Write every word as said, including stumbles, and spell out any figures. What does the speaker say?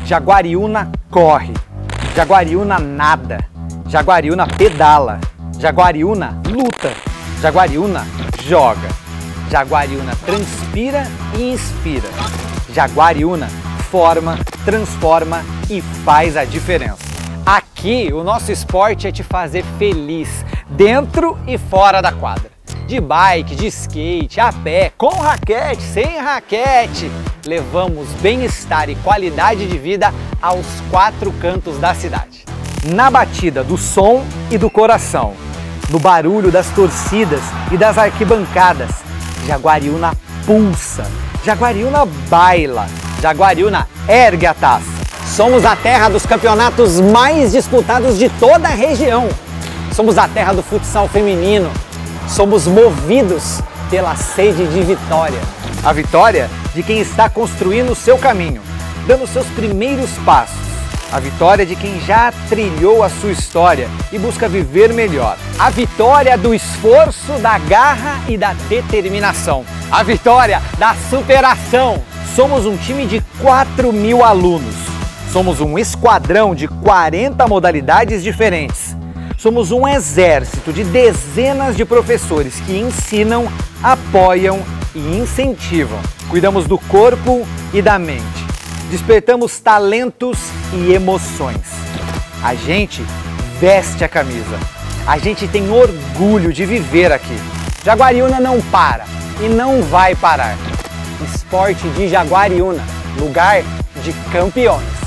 Jaguariúna corre, Jaguariúna nada, Jaguariúna pedala, Jaguariúna luta, Jaguariúna joga, Jaguariúna transpira e inspira, Jaguariúna forma, transforma e faz a diferença. Aqui o nosso esporte é te fazer feliz, dentro e fora da quadra. De bike, de skate, a pé, com raquete, sem raquete. Levamos bem-estar e qualidade de vida aos quatro cantos da cidade. Na batida do som e do coração, no barulho das torcidas e das arquibancadas, Jaguariúna pulsa, Jaguariúna baila, Jaguariúna ergue a taça. Somos a terra dos campeonatos mais disputados de toda a região. Somos a terra do futsal feminino. Somos movidos pela sede de vitória. A vitória de quem está construindo o seu caminho, dando seus primeiros passos. A vitória de quem já trilhou a sua história e busca viver melhor. A vitória do esforço, da garra e da determinação. A vitória da superação. Somos um time de quatro mil alunos. Somos um esquadrão de quarenta modalidades diferentes. Somos um exército de dezenas de professores que ensinam, apoiam e incentivam. Cuidamos do corpo e da mente. Despertamos talentos e emoções. A gente veste a camisa. A gente tem orgulho de viver aqui. Jaguariúna não para e não vai parar. Esporte de Jaguariúna, lugar de campeões.